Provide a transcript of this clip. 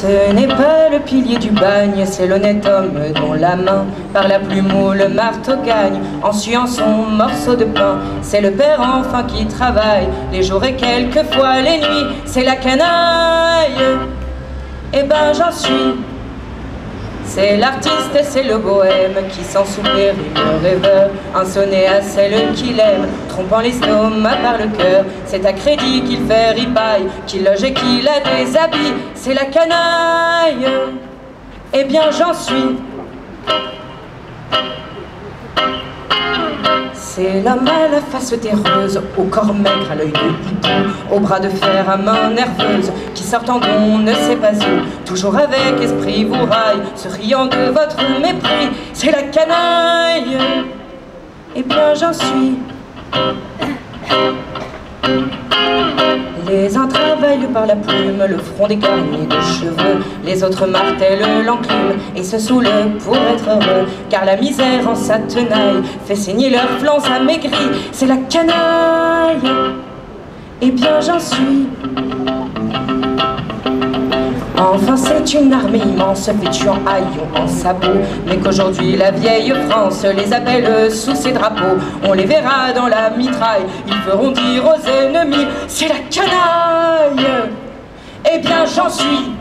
Ce n'est pas le pilier du bagne, c'est l'honnête homme dont la main par la plume ou le marteau gagne en suant son morceau de pain. C'est le père enfin qui travaille les jours et quelquefois les nuits. C'est la canaille, eh ben j'en suis. C'est l'artiste et c'est le bohème qui sans souper rime rêveur, un sonnet à celle qu'il aime, trompant l'estomac par le cœur. C'est à crédit qu'il fait ripaille, qu'il loge et qu'il a des habits. C'est la canaille, eh bien j'en suis. C'est l'homme à la face terreuse, au corps maigre, à l'œil de hibou, au bras de fer à main nerveuse, qui sortant d'on ne sait pas où, toujours avec esprit vous raille, se riant de votre mépris. C'est la canaille, eh bien j'en suis. Les uns travaillent par la plume, le front dégarni de cheveux, les autres martèlent l'enclume et se saoulent pour être heureux, car la misère en sa tenaille fait saigner leurs flancs amaigris. C'est la canaille, eh bien j'en suis. Enfin c'est une armée immense, vêtue en haillons, en sabots, mais qu'aujourd'hui la vieille France les appelle sous ses drapeaux. On les verra dans la mitraille, ils feront dire aux ennemis, c'est la canaille, eh bien j'en suis.